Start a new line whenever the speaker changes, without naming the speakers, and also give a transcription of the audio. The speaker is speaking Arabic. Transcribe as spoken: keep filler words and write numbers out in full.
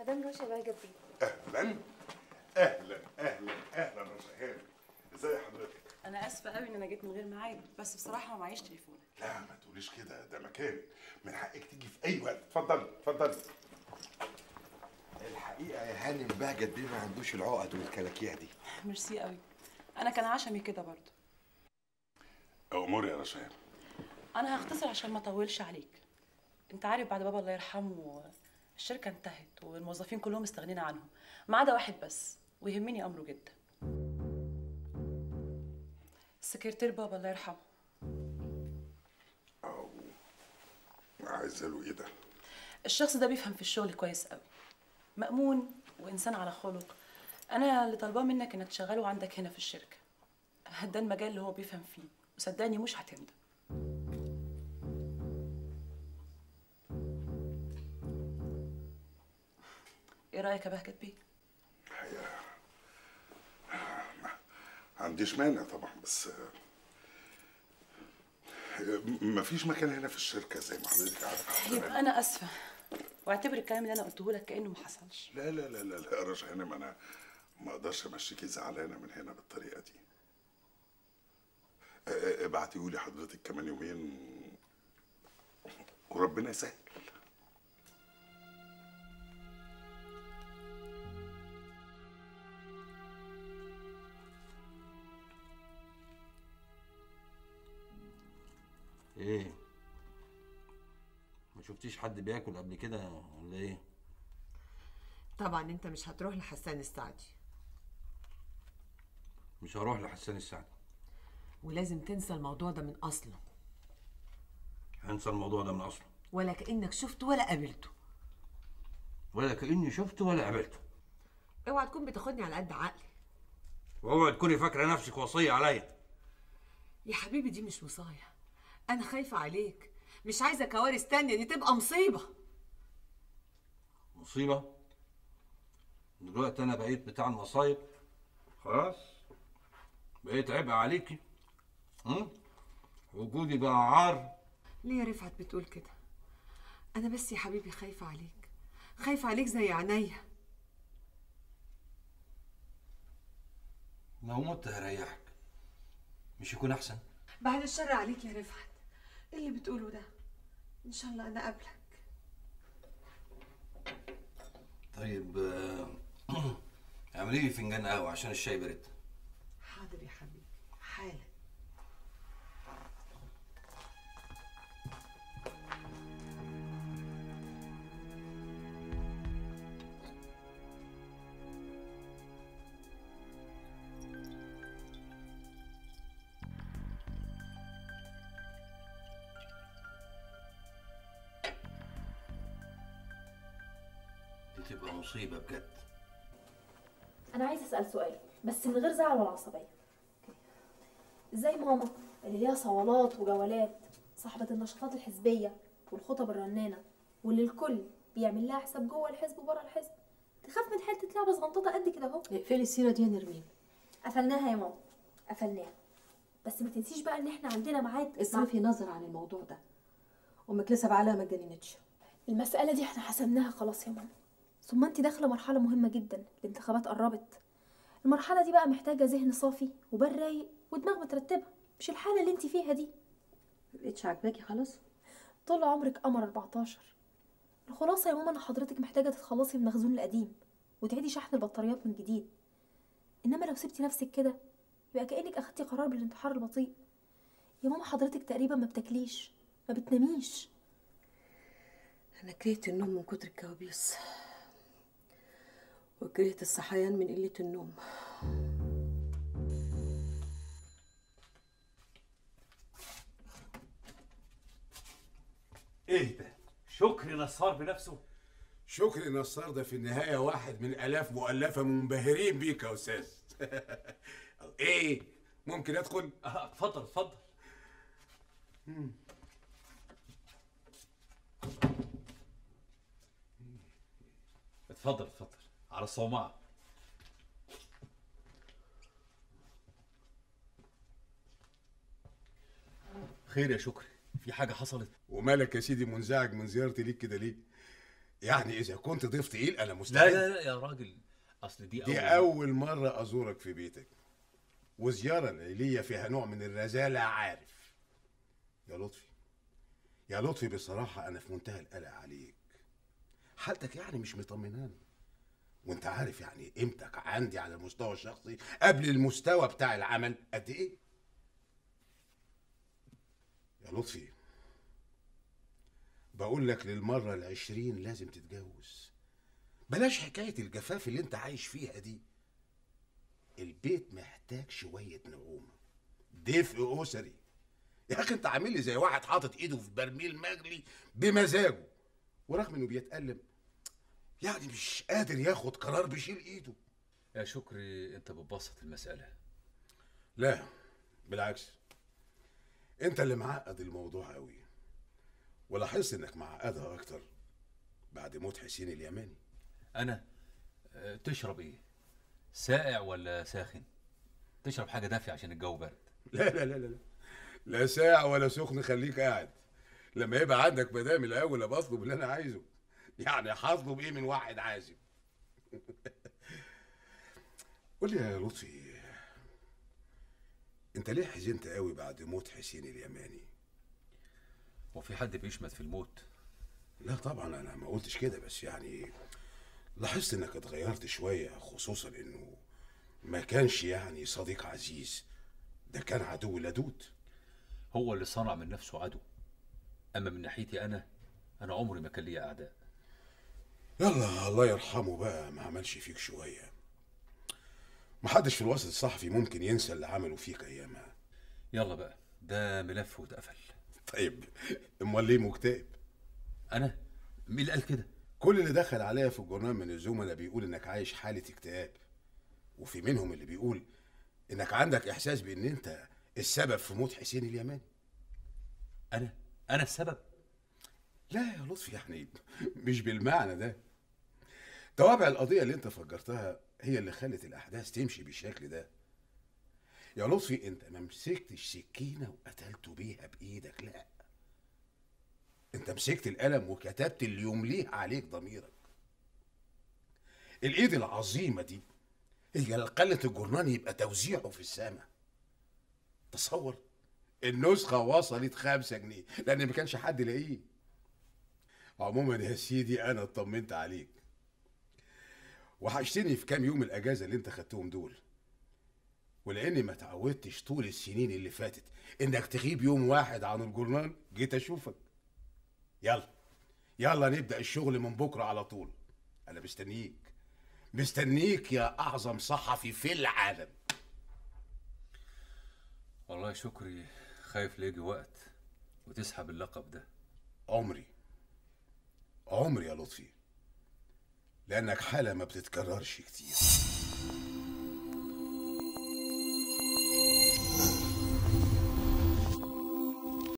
مدام رشا بقى جنبي.
اهلا اهلا اهلا اهلا رشا هانم، ازي حضرتك؟
انا اسفه قوي ان انا جيت من غير ميعاد، بس بصراحه ما معيش تليفونك.
لا ما تقوليش كده، ده مكانك، من حقك تيجي في اي وقت. اتفضلي اتفضلي.
الحقيقه يا هانم بهجت بيه ما عندوش العقد والكلاكيع دي.
ميرسي قوي، انا كان عشمي كده برضه.
اموري يا رشا هانم.
انا هختصر عشان ما اطولش عليك. انت عارف بعد بابا الله يرحمه الشركه انتهت والموظفين كلهم استغنينا عنهم، ما عدا واحد بس ويهمني امره جدا. السكرتير بابا الله يرحمه.
او عايزه له ايه ده؟
الشخص ده بيفهم في الشغل كويس قوي، مأمون وانسان على خلق. انا اللي طالباه منك انك تشغله عندك هنا في الشركه. ده المجال اللي هو بيفهم فيه، وصدقني مش هتندم. ايه رايك يا بهجت بيه؟
الحقيقه ما عنديش مانع طبعا، بس مفيش مكان هنا في الشركه زي ما حضرتك عارفه.
يبقى انا اسفه، واعتبر الكلام اللي انا قلته لك كانه ما حصلش.
لا لا لا لا لا يا رشا هانم، انا ما اقدرش امشيكي زعلانه من هنا بالطريقه دي. ابعتيهولي لي حضرتك كمان يومين وربنا يسهل.
ايه؟ ما شفتيش حد بياكل قبل كده ولا ايه؟
طبعا انت مش هتروح لحسان السعدي.
مش هروح لحسان السعدي.
ولازم تنسى الموضوع ده من اصله.
هنسى الموضوع ده من اصله.
ولا كأنك شفته ولا قابلته.
ولا كأني شفته ولا قابلته.
اوعى تكون بتاخدني على قد عقلي.
واوعي تكوني فاكره نفسك وصيه عليا.
يا حبيبي دي مش وصايه، انا خايفه عليك، مش عايزه كوارث تانية، دي تبقى مصيبه.
مصيبه؟ دلوقتي انا بقيت بتاع المصايب خلاص، بقيت عبء عليكي. هم؟ وجودي بقى عار.
ليه يا رفعت بتقول كده؟ انا بس يا حبيبي خايفه عليك، خايفه عليك زي عينيا.
لو مت هريحك، مش يكون احسن؟
بعد الشر عليك يا رفعت، ايه اللي بتقوله ده؟ ان شاء الله انا قابلك.
طيب اعملي لي فنجان قهوه عشان الشاي برد.
حاضر يا حبيبي حالا.
دي تبقى مصيبه بجد.
انا عايزه اسال سؤال بس من غير زعل ولا عصبيه. ازاي ماما اللي ليها صوالات وجولات، صاحبه النشاطات الحزبيه والخطب الرنانه واللي الكل بيعمل لها حساب جوه الحزب وبره الحزب، تخاف من حته لعبه صغنططه قد كده اهو؟
اقفلي السيره دي يا نرمين.
قفلناها يا ماما، قفلناها، بس ما تنسيش بقى ان احنا عندنا ميعاد.
اصرفي نظر عن الموضوع ده، امك لسه بعقلها ما اتجننتش.
المساله دي احنا حسمناها خلاص يا ماما، ثم انت داخله مرحله مهمه جدا، الانتخابات قربت. المرحله دي بقى محتاجه ذهن صافي وبال رايق ودماغ مترتبه، مش الحاله اللي انت فيها دي.
مبقتش عاجباكي خلاص؟
طول عمرك قمر أربعتاشر. الخلاصه يا ماما ان حضرتك محتاجه تتخلصي من المخزون القديم وتعيدي شحن البطاريات من جديد. انما لو سبتي نفسك كده يبقى كانك اخدتي قرار بالانتحار البطيء. يا ماما حضرتك تقريبا ما بتاكليش ما بتناميش.
انا كرهت النوم من كتر الكوابيس، وكرهت الصحيان من قله النوم.
ايه ده؟ شكري نصار بنفسه؟
شكري نصار ده في النهاية واحد من آلاف مؤلفة منبهرين بيك يا أستاذ. إيه؟ ممكن أدخل؟
اه اتفضل اتفضل. اتفضل اتفضل على الصومعة. خير يا شكري، في حاجة حصلت؟
ومالك يا سيدي منزعج من زيارتي ليك كده ليه؟ يعني اذا كنت ضيف تقيل انا مستعد.
لا لا لا يا راجل، اصل دي
دي اول مره ازورك في بيتك، وزياره ليليه فيها نوع من الرزاله. عارف يا لطفي، يا لطفي بصراحه انا في منتهى القلق عليك. حالتك يعني مش مطمناني، وانت عارف يعني قيمتك عندي على المستوى الشخصي قبل المستوى بتاع العمل قد ايه. يا لطفي بقول لك للمره العشرين لازم تتجوز. بلاش حكايه الجفاف اللي انت عايش فيها دي. البيت محتاج شويه نعومه، دفء اسري. يا اخي انت عامل لي زي واحد حاطط ايده في برميل مغلي بمزاجه، ورغم انه بيتألم يعني مش قادر ياخد قرار بيشيل ايده.
يا شكري انت بتبسط المسألة.
لا بالعكس، انت اللي معقد الموضوع قوي، ولاحظت انك معقدها اكتر بعد موت حسين اليماني.
انا أه، تشرب ايه؟ ساقع ولا ساخن؟ تشرب حاجة دافية عشان الجو برد.
لا لا لا لا لا ساعة ولا سخن، خليك قاعد. لما يبقى عندك مدام الاول ابقى اطلب اللي انا عايزه. يعني هطلب ايه من واحد عازب؟ قول لي يا لطفي، انت ليه حزنت قوي بعد موت حسين اليماني؟
وفي حد بيشمت في الموت؟
لا طبعا انا ما قلتش كده، بس يعني لاحظت انك اتغيرت شويه، خصوصا انه ما كانش يعني صديق عزيز، ده كان عدو لدود.
هو اللي صنع من نفسه عدو، اما من ناحيتي انا انا عمري ما كان ليا اعداء.
يلا الله يرحمه بقى، ما عملش فيك شويه. محدش في الوسط الصحفي ممكن ينسى اللي عمله فيك ايامها.
يلا بقى، ده ملف واتقفل.
طيب امال ليه مكتئب؟
انا؟ مين اللي قال كده؟
كل اللي دخل عليا في الجورنال من الزملاء بيقول انك عايش حاله اكتئاب، وفي منهم اللي بيقول انك عندك احساس بان انت السبب في موت حسين اليماني.
انا انا السبب؟
لا يا لطفي، يعني مش بالمعنى ده. توابع القضيه اللي انت فجرتها هي اللي خلت الاحداث تمشي بالشكل ده. يا لطفي انت ما مسكتش سكينه وقتلته بيها بايدك، لا، انت مسكت القلم وكتبت اللي يمليه عليك ضميرك. الايد العظيمه دي هي اللي خلت الجورنال يبقى توزيعه في السماء. تصور النسخه وصلت خمسة جنيه لان ما كانش حد لاقيه. عموما يا سيدي انا اطمنت عليك، وحشتني في كام يوم الاجازه اللي انت خدتهم دول، ولاني ما تعودتش طول السنين اللي فاتت انك تغيب يوم واحد عن الجورنال جيت اشوفك. يلا يلا نبدا الشغل من بكره على طول. انا مستنيك مستنيك يا اعظم صحفي في العالم.
والله يا شكري خايف ليجي وقت وتسحب اللقب ده.
عمري عمري يا لطفي، لانك حاله ما بتتكررش كتير.